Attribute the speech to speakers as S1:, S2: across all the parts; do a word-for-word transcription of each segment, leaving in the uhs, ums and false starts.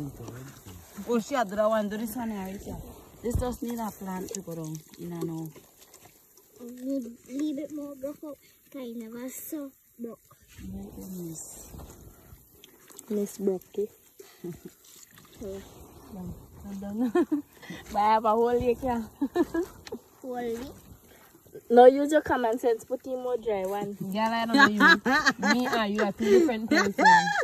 S1: Oh, she had the one. Do this one here. This just need a plant to go down. You know.
S2: Leave it more broke up. Kind of a so broke.
S1: Miss.
S3: Miss Brocky.
S1: I'm done. But I have a whole lake here.
S2: Whole lake?
S3: No, use your common sense. Put in more dry one.
S1: Girl, I don't know you. Me and you are two different persons.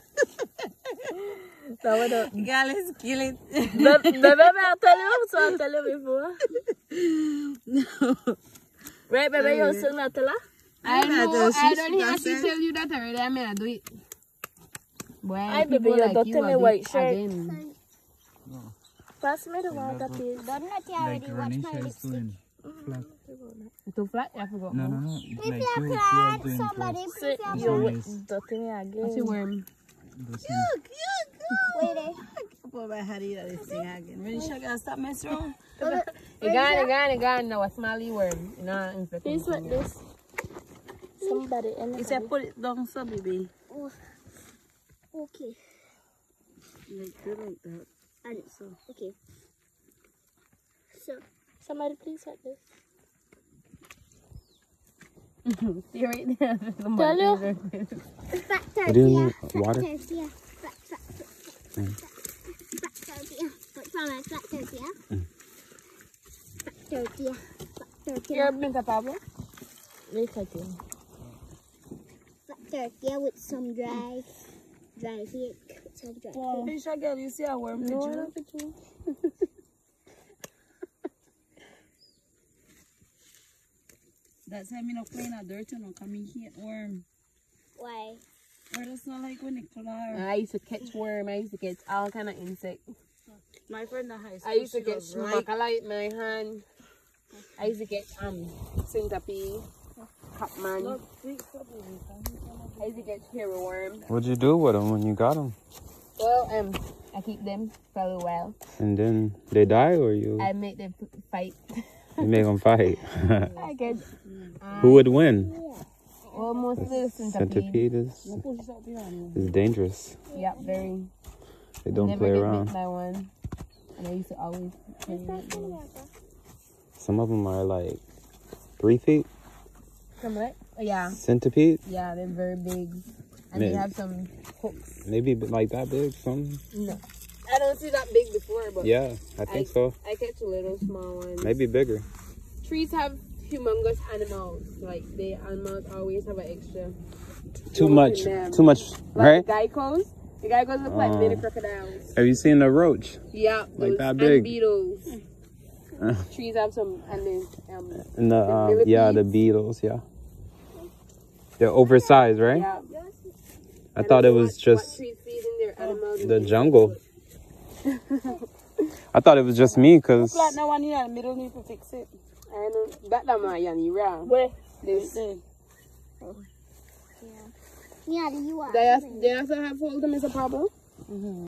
S3: So what up?
S1: Girl is killing.
S3: Baby, I tell you, so I tell you before. No. Right, baby, you still not tell her?
S1: I know, I don't have to tell you that already. I mean, I do it. Boy,
S3: I baby, you
S1: like
S3: don't
S1: you
S3: tell me
S1: will do
S3: white
S1: it
S3: shirt.
S1: again.
S4: No.
S3: Pass me the one that is.
S2: Don't let you already
S4: Like
S2: watch my
S4: Ranisha is
S2: lipstick.
S4: doing flat.
S1: Too flat? I forgot.
S4: No, no, no.
S2: If
S4: Like
S2: you
S4: you, you are
S2: plant
S4: doing
S2: somebody,
S4: flat.
S2: if you
S3: You
S2: plant.
S4: Nice.
S3: dirty me again.
S1: What's your worm?
S4: The same.
S2: Wait, eh?
S1: Put my head in this thing again. When you gotta stop messing around.
S2: Wait,
S1: You got it, got it, got it. Now a smally worm. You know, infected.
S3: Please what this. Somebody
S1: He said
S3: anybody.
S1: put it down so baby.
S2: oh. Okay.
S1: Like do like that.
S2: And
S1: So
S2: okay. So
S3: Somebody please what this.
S1: see right there.
S3: Tell you.
S2: fat
S5: What do you
S2: tortilla.
S5: need?
S2: Fat
S5: Water?
S2: tortilla. Fat, fat, fat, fat, fat, fat tortilla. What's wrong with fat tortilla? Fat tortilla. Fat tortilla.
S1: You're been a Pablo?
S3: Look at him.
S2: Fat tortilla with some dry, dry heat. With some dry
S1: Wow.
S2: heat.
S1: Fisher girl, you see a worm
S3: No,
S1: picture?
S3: not picture.
S1: That's why I'm not playing a dirt and come in here worm.
S2: Why?
S1: Or that's not like when it clear.
S3: I used to catch worm. I used to catch all kind of insects.
S1: My friend in high school.
S3: I used to
S1: she
S3: get
S1: was right.
S3: mackerel in my hand. I used to get um centipede, capman.
S1: Look, sweet for baby.
S3: I used to get cherry worm.
S5: What'd you do with them when you got them?
S3: Well, um, I keep them for a while.
S5: And then they die, or you
S3: I make them fight.
S5: you make them fight?
S3: I get
S5: Who would win?
S3: well, mostly the centipede.
S5: Centipede is
S1: Look who's up behind
S5: is dangerous.
S3: Yeah, very.
S5: They don't
S3: Never
S5: play
S3: get
S5: around.
S3: bit by one. And I used to always play with them.
S5: Some of them are like three feet.
S3: Some what? Yeah,
S5: Centipede,
S3: yeah, they're very big. And
S5: Maybe.
S3: they have some hooks.
S5: maybe like that big. Some.
S3: No. I don't see that big before, but
S5: Yeah, I think
S3: I,
S5: so.
S3: I catch a little small ones.
S5: Maybe bigger.
S3: Trees have humongous animals. Like, the animals always have an extra.
S5: Too
S3: growth
S5: much.
S3: in them.
S5: Too much. Right?
S3: Like geckos. The geckos look like
S5: Oh.
S3: mini crocodiles.
S5: Have you seen the roach?
S3: Yeah,
S5: Like
S3: those,
S5: that
S3: and
S5: big.
S3: beetles.
S5: Uh.
S3: Trees have some, and then um,
S5: And the,
S3: The
S5: um, yeah, the
S3: millipedes.
S5: beetles. Yeah. They're oversized, right?
S3: yeah.
S5: I thought it was
S3: What
S5: just
S3: trees feed in their animals.
S5: the jungle. I thought it was just me, cause
S1: Plant that one here in the middle, need to fix it.
S3: I don't. That that man, Yanni, round.
S1: Where?
S3: This.
S1: There.
S2: Yeah, you are.
S3: They, have, they also have hold them as a problem.
S1: Mm-hmm.